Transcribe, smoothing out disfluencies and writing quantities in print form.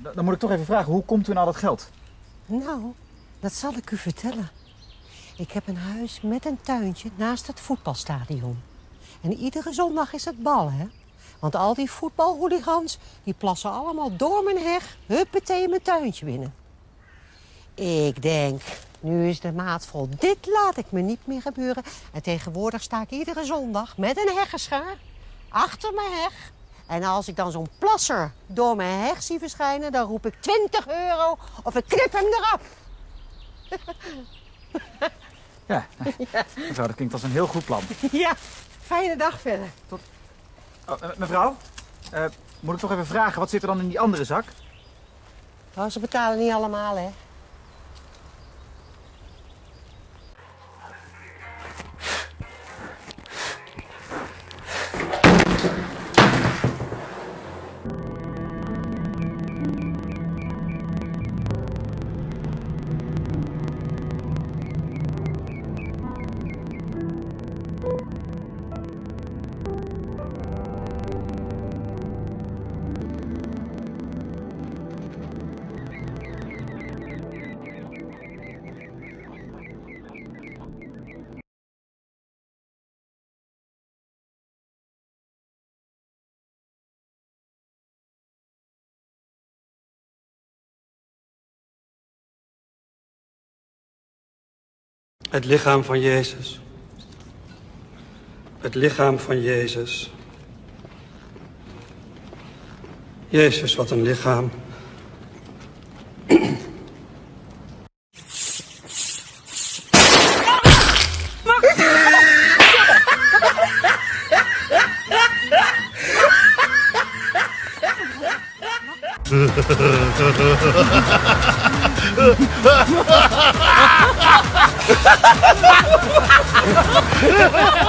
Dan moet ik toch even vragen, hoe komt u aan al dat geld? Nou, dat zal ik u vertellen. Ik heb een huis met een tuintje naast het voetbalstadion. En iedere zondag is het bal, hè? Want al die voetbalhooligans, die plassen allemaal door mijn heg, huppatee mijn tuintje binnen. Ik denk, nu is de maat vol. Dit laat ik me niet meer gebeuren. En tegenwoordig sta ik iedere zondag met een heggenschaar achter mijn heg. En als ik dan zo'n plasser door mijn heg zie verschijnen, dan roep ik 20 euro of ik knip hem eraf. Ja, mevrouw, dat klinkt als een heel goed plan. Ja, fijne dag verder. Mevrouw, moet ik toch even vragen, wat zit er dan in die andere zak? Oh, ze betalen niet allemaal, hè? Het lichaam van Jezus. Het lichaam van Jezus. Jezus, wat een lichaam. Ha ha ha!